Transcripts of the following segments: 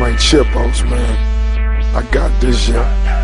my chipos, man. I got this, yeah.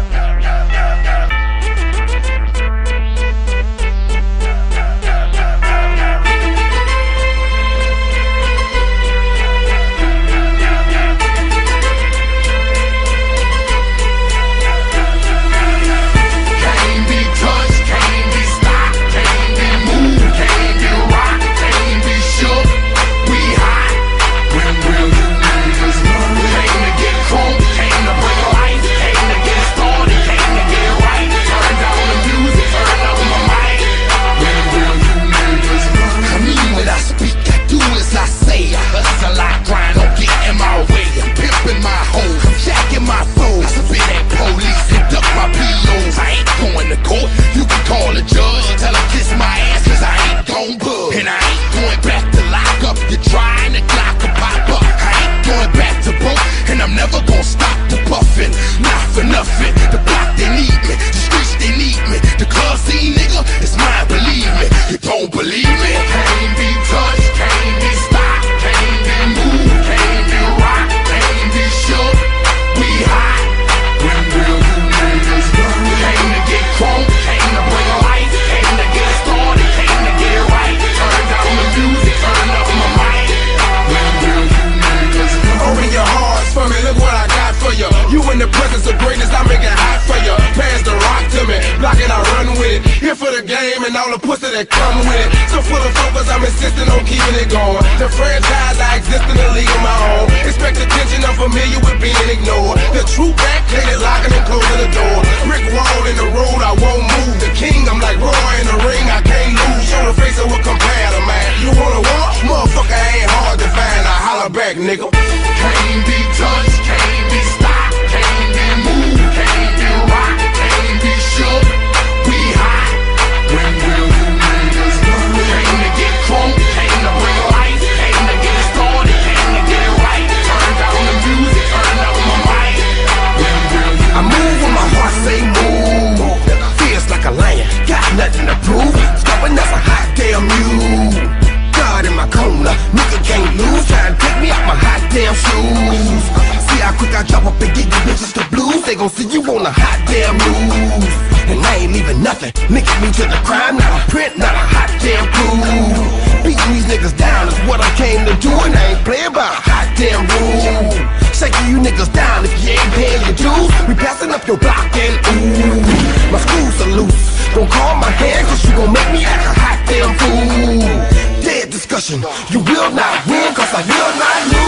You in the presence of greatness, I make it hot for you. Pass the rock to me, block it, I run with it. Here for the game and all the pussy that come with it. So full of focus, I'm insisting on keeping it going. The franchise, I exist in the league of my own. Expect attention, I'm familiar with being ignored. The true backdated, locking and closing the door. Brick wall in the road, I won't move. The king, I'm like Roy in the ring, I can't lose. Show the face of what compare to man. You wanna war? Motherfucker ain't hard to find, I holler back, nigga. Can't be touched, can't be stopped. Can't be moved, can't be rocked, can't be shook. We hot. When will you niggas learn? Came to get crunk, came to bring life, came to get started, came to get it right. Turn down the music, turn up my mic. When will you I move when my heart say move. Feels like a lion, got nothing to prove. Stopping that's a hot damn you. God in my corner, nigga can't lose. Trying to take me out my hot damn shoes. See how quick I drop up and get you bitches the blues. They gon' see you on a hot damn news. And I ain't leaving nothing, linking me to the crime. Not a print, not a hot damn clue. Beating these niggas down is what I came to do. And I ain't playing by a hot damn rule. Shaking you niggas down if you ain't paying your dues. We passing up your block and ooh, my screws are loose. Don't call my hand cause you gon' make me act a hot damn fool. Dead discussion, you will not win cause I will not lose.